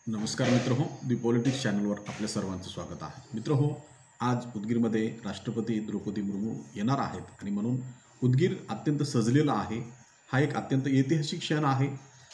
नमस्कार मित्रहो, दी पॉलिटिक्स चॅनलवर आपल्या सर्वांचं स्वागत आहे. मित्रहो, आज उदगीरमध्ये राष्ट्रपती द्रौपदी मुर्मू येणार आहेत आणि म्हणून उदगीर अत्यंत सजलेला आहे. हा एक अत्यंत ऐतिहासिक क्षण आहे.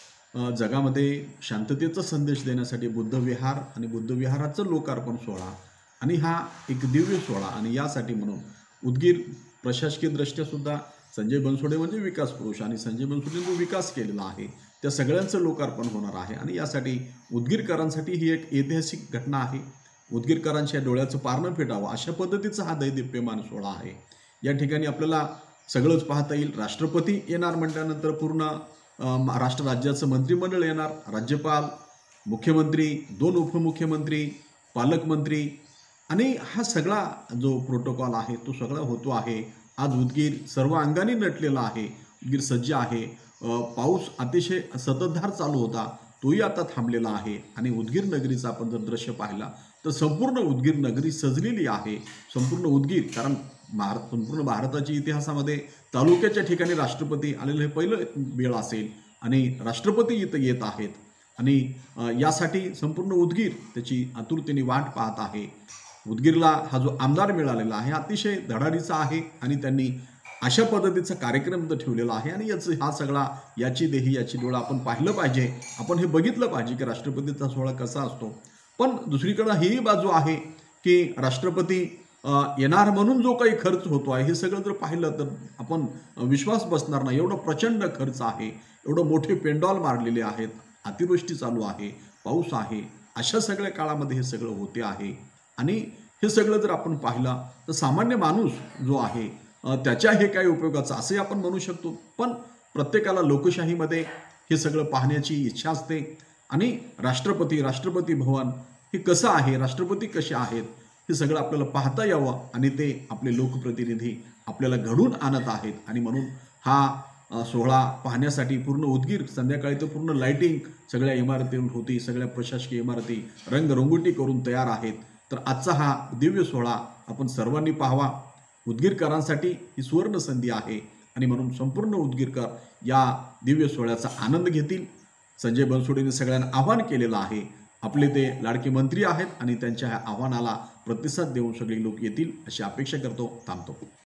जगामध्ये शांततेचा संदेश देण्यासाठी बुद्ध विहार आणि बुद्ध विहाराचं लोकार्पण सोहळा आणि हा एक दिव्य सोहळा आणि यासाठी म्हणून उदगीर प्रशासकीय दृष्ट्या सुद्धा संजय बनसोडे म्हणजे विकास पुरुष आणि संजय बनसोडेंनी जो विकास केलेला आहे त्या सगळ्यांचं लोकार्पण होणार आहे आणि यासाठी उदगीरकरांसाठी ही एक ऐतिहासिक घटना आहे. उदगीरकरांच्या डोळ्याचं पारणं फेटावं अशा पद्धतीचा हा दैदिप्यमान सोहळा आहे. या ठिकाणी आपल्याला सगळंच पाहता येईल. राष्ट्रपती येणार म्हटल्यानंतर पूर्ण महाराष्ट्र राज्याचं मंत्रिमंडळ येणार. राज्यपाल, मुख्यमंत्री, 2 उपमुख्यमंत्री, पालकमंत्री आणि हा सगळा जो प्रोटोकॉल आहे तो सगळा होतो आहे. आज उदगीर सर्व अंगाने नटलेला आहे. उदगीर सज्ज आहे. पाऊस अतिशय संततधार चालू होता, तोही आता थांबलेला आहे आणि उदगीर नगरीचं आपण जर दृश्य पाहिला तर संपूर्ण उदगीर नगरी सजलेली आहे. संपूर्ण उदगीर, कारण संपूर्ण भारताच्या इतिहासामध्ये तालुक्याच्या ठिकाणी राष्ट्रपती आलेलं हे पहिलं वेळ असेल आणि राष्ट्रपती इथं येत आहेत आणि यासाठी संपूर्ण उदगीर त्याची आतुरतेने वाट पाहत आहे. उदगीरला हा जो आमदार मिळालेला आहे अतिशय धडाडीचा आहे आणि त्यांनी अशा पद्धतीचा कार्यक्रम तर ठेवलेला आहे आणि हा सगळा याची देही याची डोळा आपण पाहिलं पाहिजे. आपण हे बघितलं पाहिजे की राष्ट्रपतीचा सोहळा कसा असतो. पण दुसरीकडे ही बाजू आहे की राष्ट्रपती येणार म्हणून जो काही खर्च होतो आहे हे सगळं जर पाहिलं तर आपण विश्वास बसणार नाही. एवढा प्रचंड खर्च आहे, एवढं मोठे पेंडॉल मारलेले आहेत, अतिवृष्टी चालू आहे, पाऊस आहे, अशा सगळ्या काळामध्ये हे सगळं होते आहे आणि हे सगळं जर आपण पाहिलं तर सामान्य माणूस जो आहे त्याच्या हे काय उपयोगाचं असे आपण म्हणू शकतो. पण प्रत्येकाला लोकशाहीमध्ये हे सगळं पाहण्याची इच्छा असते आणि राष्ट्रपती भवन हे कसं आहे, राष्ट्रपती कसे आहेत हे सगळं आपल्याला पाहता यावं आणि ते आपले लोकप्रतिनिधी आपल्याला घडून आणत आहेत आणि म्हणून हा सोहळा पाहण्यासाठी पूर्ण उदगीर संध्याकाळी तर पूर्ण लाईटिंग सगळ्या इमारतीवर होती. सगळ्या प्रशासकीय इमारती रंगरंगोटी करून तयार आहेत. तर आजचा हा दिव्य सोहळा आपण सर्वांनी पाहावा. उदगीरकरांसाठी ही सुवर्ण संधी आहे आणि म्हणून संपूर्ण उदगीरकर या दिव्य सोहळ्याचा आनंद घेतील. संजय बनसोडेंनी सगळ्यांना आवाहन केलेलं आहे. आपले ते लाडके मंत्री आहेत आणि त्यांच्या ह्या आव्हानाला प्रतिसाद देऊन सगळे लोक येतील अशी अपेक्षा करतो. थांबतो.